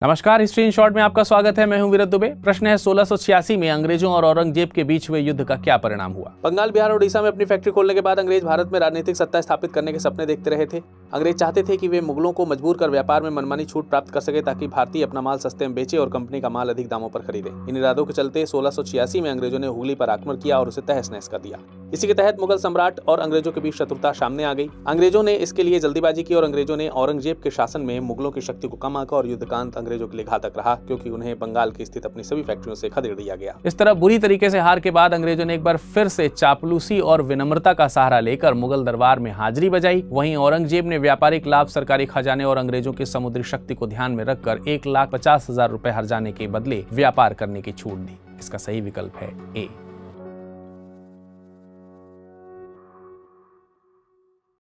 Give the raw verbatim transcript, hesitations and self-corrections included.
नमस्कार, history in short में आपका स्वागत है। मैं हूं वीरत दुबे। प्रश्न है, सोलह सौ छियासी में अंग्रेजों और औरंगजेब के बीच हुए युद्ध का क्या परिणाम हुआ? बंगाल, बिहार और उड़ीसा में अपनी फैक्ट्री खोलने के बाद अंग्रेज भारत में राजनीतिक सत्ता स्थापित करने के सपने देखते रहे थे। अंग्रेज चाहते थे कि वे मुगलों को मजबूर कर व्यापार में मनमानी छूट प्राप्त कर सके ताकि भारतीय अपना माल सस्ते में बेचे और कंपनी का माल अधिक दामों पर खरीदे। इन इरादों के चलते सोलह सौ छियासी में अंग्रेजों ने हुगली पर आक्रमण किया और उसे तहस नहस कर दिया। इसी के तहत मुगल सम्राट और अंग्रेजों के बीच शत्रुता सामने आ गई। अंग्रेजों ने इसके लिए जल्दीबाजी की और अंग्रेजों ने औरंगजेब के शासन में मुगलों की शक्ति को कम आंका और युद्धकांत अंग्रेजों के लिए घातक रहा, क्योंकि उन्हें बंगाल की स्थित अपनी सभी फैक्ट्रियों से खदेड़ दिया गया। इस तरह बुरी तरीके से हार के बाद अंग्रेजों ने एक बार फिर से चापलूसी और विनम्रता का सहारा लेकर मुगल दरबार में हाजिरी बजाई। वहीं औरंगजेब ने व्यापारिक लाभ, सरकारी खजाने और अंग्रेजों की समुद्री शक्ति को ध्यान में रखकर एक लाख पचास हजार रुपए हर्जाने के बदले व्यापार करने की छूट दी। इसका सही विकल्प है ए।